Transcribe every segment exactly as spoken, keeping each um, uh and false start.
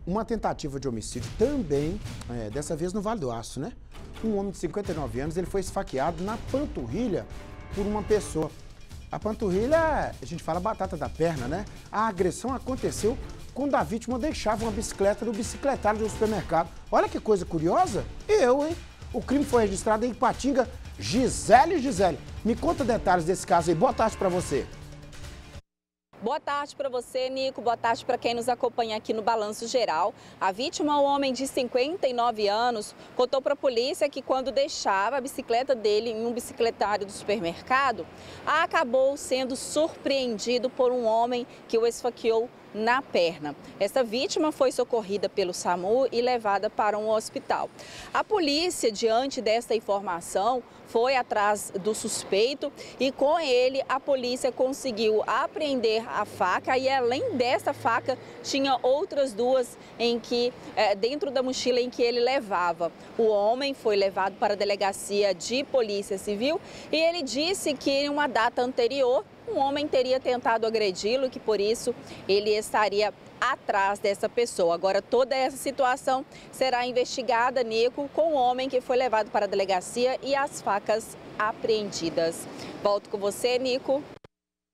uma tentativa de homicídio também, é, dessa vez no Vale do Aço, né? Um homem de cinquenta e nove anos, ele foi esfaqueado na panturrilha por uma pessoa. A panturrilha, a gente fala batata da perna, né? A agressão aconteceu quando a vítima deixava uma bicicleta no bicicletário do supermercado. Olha que coisa curiosa. Eu, hein? O crime foi registrado em Ipatinga. Gisele, Gisele, me conta detalhes desse caso aí. Boa tarde pra você. Boa tarde para você, Nico. Boa tarde para quem nos acompanha aqui no Balanço Geral. A vítima, um homem de cinquenta e nove anos, contou para a polícia que quando deixava a bicicleta dele em um bicicletário do supermercado, acabou sendo surpreendido por um homem que o esfaqueou na perna. Essa vítima foi socorrida pelo SAMU e levada para um hospital. A polícia, diante desta informação, foi atrás do suspeito e com ele a polícia conseguiu apreender a faca e além dessa faca tinha outras duas em que é, dentro da mochila em que ele levava. O homem foi levado para a delegacia de polícia civil e ele disse que em uma data anterior um homem teria tentado agredi-lo e que por isso ele estaria atrás dessa pessoa. Agora toda essa situação será investigada, Nico, com o homem que foi levado para a delegacia e as facas apreendidas. Volto com você, Nico.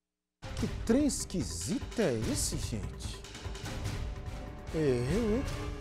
Que trem esquisito é esse, gente? É,